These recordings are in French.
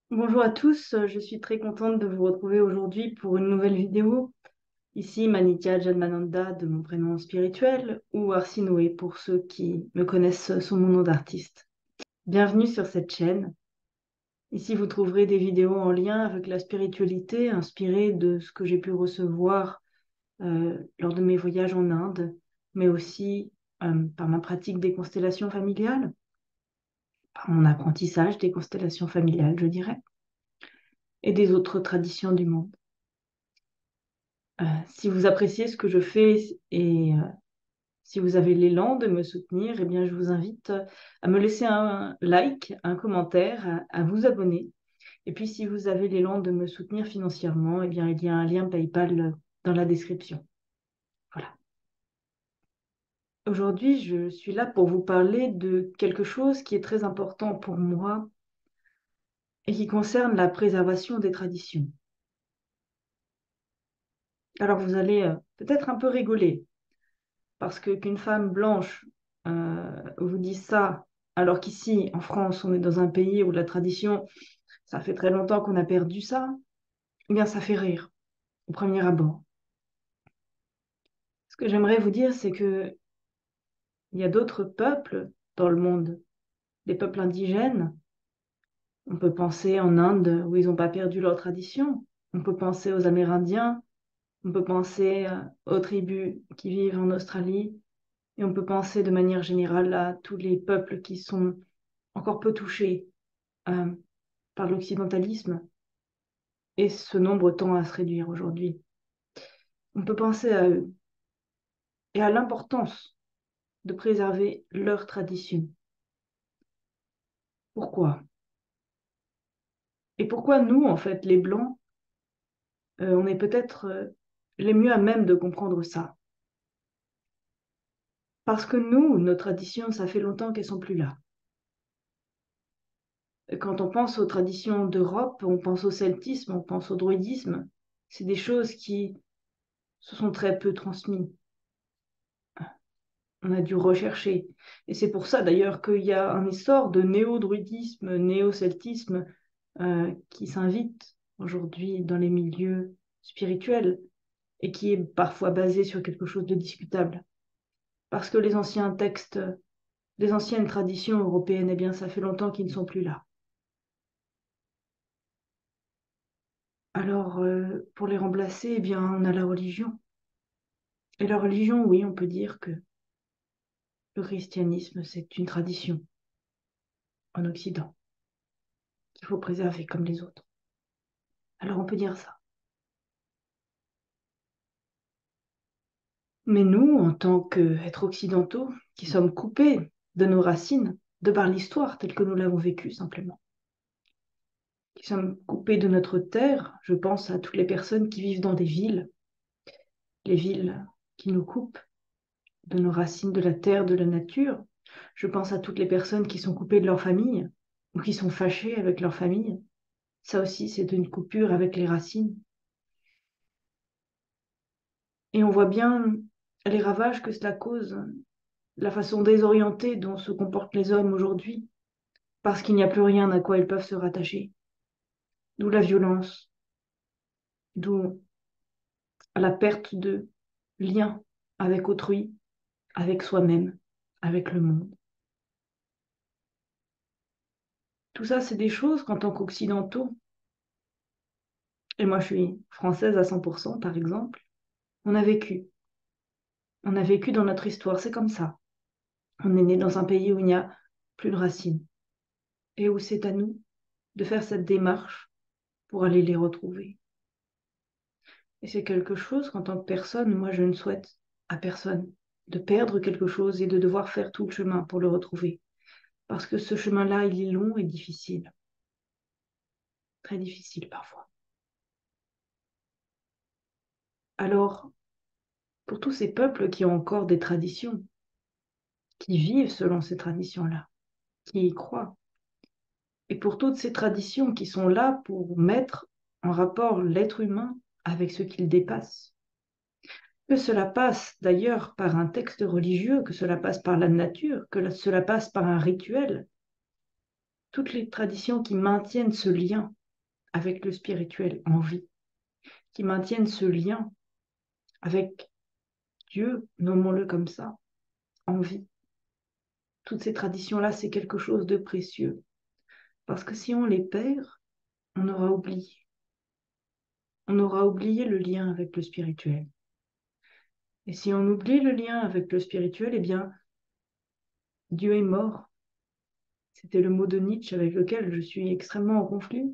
Bonjour à tous, je suis très contente de vous retrouver aujourd'hui pour une nouvelle vidéo. Ici Manitia Janmananda de mon prénom spirituel ou Arsinoé pour ceux qui me connaissent sous mon nom d'artiste. Bienvenue sur cette chaîne. Ici vous trouverez des vidéos en lien avec la spiritualité inspirées de ce que j'ai pu recevoir lors de mes voyages en Inde, mais aussi par ma pratique des constellations familiales, par mon apprentissage des constellations familiales, je dirais, et des autres traditions du monde. Si vous appréciez ce que je fais et si vous avez l'élan de me soutenir, eh bien, je vous invite à me laisser un like, un commentaire, à vous abonner. Et puis, si vous avez l'élan de me soutenir financièrement, eh bien, il y a un lien PayPal dans la description. Voilà. Aujourd'hui, je suis là pour vous parler de quelque chose qui est très important pour moi et qui concerne la préservation des traditions. Alors, vous allez peut-être un peu rigoler, parce que qu'une femme blanche vous dise ça, alors qu'ici, en France, on est dans un pays où la tradition, ça fait très longtemps qu'on a perdu ça, eh bien, ça fait rire au premier abord. Ce que j'aimerais vous dire, c'est que il y a d'autres peuples dans le monde, des peuples indigènes. On peut penser en Inde, où ils n'ont pas perdu leur tradition. On peut penser aux Amérindiens. On peut penser aux tribus qui vivent en Australie. Et on peut penser de manière générale à tous les peuples qui sont encore peu touchés euh, par l'occidentalisme, et ce nombre tend à se réduire aujourd'hui. On peut penser à eux et à l'importance de préserver leurs traditions. Pourquoi? Et pourquoi nous, en fait, les Blancs, on est peut-être les mieux à même de comprendre ça? Parce que nous, nos traditions, ça fait longtemps qu'elles sont plus là. Quand on pense aux traditions d'Europe, on pense au celtisme, on pense au druidisme. C'est des choses qui se sont très peu transmises. On a dû rechercher. Et c'est pour ça d'ailleurs qu'il y a un essor de néo-druidisme, néo-celtisme qui s'invite aujourd'hui dans les milieux spirituels et qui est parfois basé sur quelque chose de discutable. Parce que les anciens textes, les anciennes traditions européennes, eh bien, ça fait longtemps qu'ils ne sont plus là. Alors, pour les remplacer, eh bien, on a la religion. Et la religion, oui, on peut dire que le christianisme, c'est une tradition en Occident qu'il faut préserver comme les autres. Alors, on peut dire ça. Mais nous, en tant qu'êtres occidentaux, qui sommes coupés de nos racines, de par l'histoire telle que nous l'avons vécue simplement, qui sommes coupés de notre terre, je pense à toutes les personnes qui vivent dans des villes, les villes qui nous coupent de nos racines, de la terre, de la nature. Je pense à toutes les personnes qui sont coupées de leur famille ou qui sont fâchées avec leur famille. Ça aussi, c'est une coupure avec les racines. Et on voit bien les ravages que cela cause, la façon désorientée dont se comportent les hommes aujourd'hui parce qu'il n'y a plus rien à quoi ils peuvent se rattacher. D'où la violence, d'où la perte de lien avec autrui, avec soi-même, avec le monde. Tout ça, c'est des choses qu'en tant qu'occidentaux, et moi je suis française à 100% par exemple, on a vécu. On a vécu dans notre histoire, c'est comme ça. On est né dans un pays où il n'y a plus de racines et où c'est à nous de faire cette démarche pour aller les retrouver. Et c'est quelque chose qu'en tant que personne, moi je ne souhaite à personne de perdre quelque chose et de devoir faire tout le chemin pour le retrouver. Parce que ce chemin-là, il est long et difficile, très difficile parfois. Alors, pour tous ces peuples qui ont encore des traditions, qui vivent selon ces traditions-là, qui y croient, et pour toutes ces traditions qui sont là pour mettre en rapport l'être humain avec ce qu'il dépasse, que cela passe d'ailleurs par un texte religieux, que cela passe par la nature, cela passe par un rituel, toutes les traditions qui maintiennent ce lien avec le spirituel en vie, qui maintiennent ce lien avec Dieu, nommons-le comme ça, en vie. Toutes ces traditions-là, c'est quelque chose de précieux. Parce que si on les perd, on aura oublié. On aura oublié le lien avec le spirituel. Et si on oublie le lien avec le spirituel, eh bien, Dieu est mort. C'était le mot de Nietzsche avec lequel je suis extrêmement en conflit.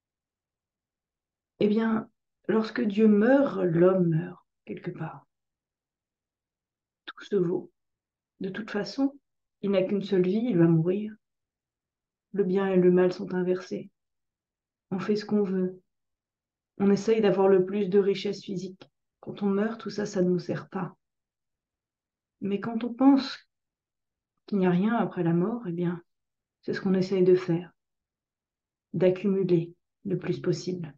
Eh bien, lorsque Dieu meurt, l'homme meurt, quelque part. Tout se vaut. De toute façon, il n'a qu'une seule vie, il va mourir. Le bien et le mal sont inversés. On fait ce qu'on veut. On essaye d'avoir le plus de richesse physique. Quand on meurt, tout ça, ça ne nous sert pas. Mais quand on pense qu'il n'y a rien après la mort, eh bien, c'est ce qu'on essaye de faire, d'accumuler le plus possible.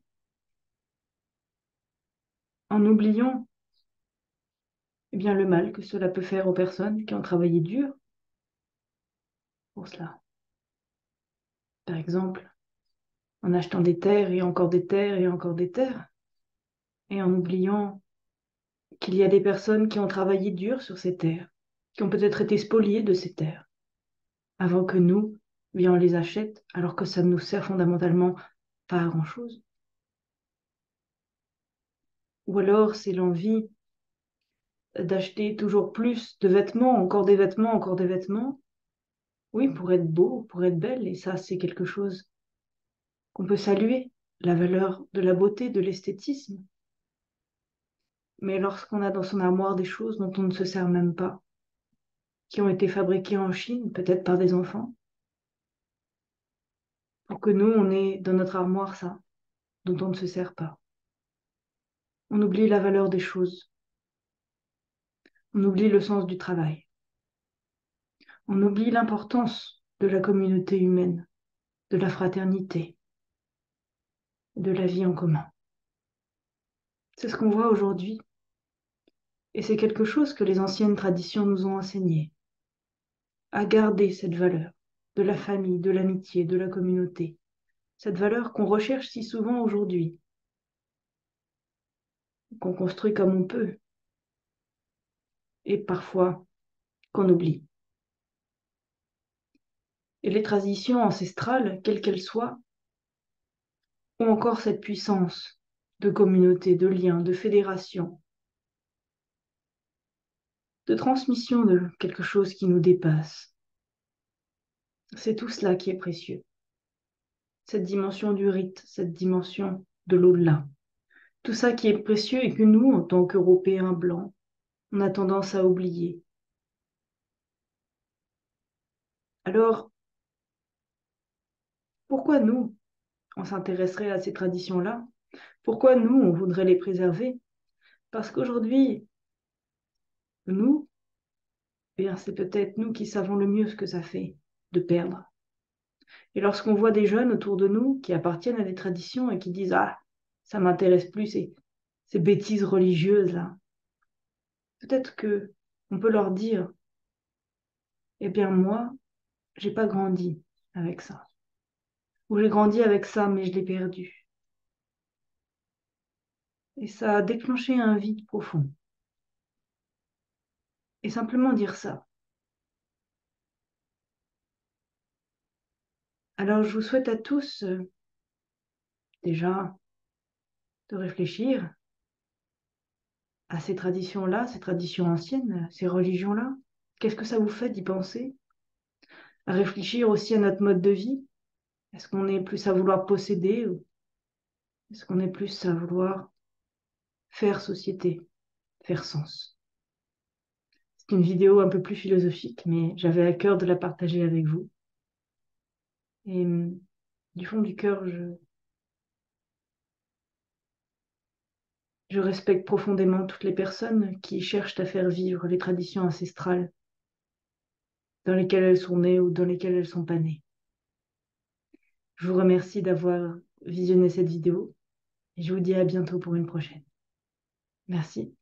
En oubliant eh bien, le mal que cela peut faire aux personnes qui ont travaillé dur pour cela. Par exemple, en achetant des terres et encore des terres et encore des terres, et en oubliant qu'il y a des personnes qui ont travaillé dur sur ces terres, qui ont peut-être été spoliées de ces terres, avant que nous, eh bien, on les achète, alors que ça ne nous sert fondamentalement pas à grand-chose. Ou alors c'est l'envie d'acheter toujours plus de vêtements, encore des vêtements, encore des vêtements. Oui, pour être beau, pour être belle, et ça c'est quelque chose qu'on peut saluer, la valeur de la beauté, de l'esthétisme. Mais lorsqu'on a dans son armoire des choses dont on ne se sert même pas, qui ont été fabriquées en Chine, peut-être par des enfants, pour que nous, on ait dans notre armoire ça, dont on ne se sert pas. On oublie la valeur des choses, on oublie le sens du travail, on oublie l'importance de la communauté humaine, de la fraternité, de la vie en commun. C'est ce qu'on voit aujourd'hui, et c'est quelque chose que les anciennes traditions nous ont enseigné, à garder cette valeur de la famille, de l'amitié, de la communauté, cette valeur qu'on recherche si souvent aujourd'hui, qu'on construit comme on peut, et parfois qu'on oublie. Et les traditions ancestrales, quelles qu'elles soient, ont encore cette puissance de communauté, de lien, de fédération, de transmission de quelque chose qui nous dépasse. C'est tout cela qui est précieux. Cette dimension du rite, cette dimension de l'au-delà. Tout ça qui est précieux et que nous, en tant qu'Européens blancs, on a tendance à oublier. Alors, pourquoi nous, on s'intéresserait à ces traditions-là? Pourquoi nous, on voudrait les préserver? Parce qu'aujourd'hui, nous, eh bien, c'est peut-être nous qui savons le mieux ce que ça fait de perdre. Et lorsqu'on voit des jeunes autour de nous qui appartiennent à des traditions et qui disent «Ah, ça m'intéresse plus, ces bêtises religieuses-là», peut-être que on peut leur dire «Eh bien, moi, j'ai pas grandi avec ça. Ou j'ai grandi avec ça, mais je l'ai perdu.» Et ça a déclenché un vide profond. Et simplement dire ça. Alors, je vous souhaite à tous, déjà, de réfléchir à ces traditions-là, ces traditions anciennes, ces religions-là. Qu'est-ce que ça vous fait d'y penser? À réfléchir aussi à notre mode de vie. Est-ce qu'on est plus à vouloir posséder ou est-ce qu'on est plus à vouloir faire société, faire sens? C'est une vidéo un peu plus philosophique, mais j'avais à cœur de la partager avec vous. Et du fond du cœur, je respecte profondément toutes les personnes qui cherchent à faire vivre les traditions ancestrales dans lesquelles elles sont nées ou dans lesquelles elles sont pas nées. Je vous remercie d'avoir visionné cette vidéo et je vous dis à bientôt pour une prochaine. Merci.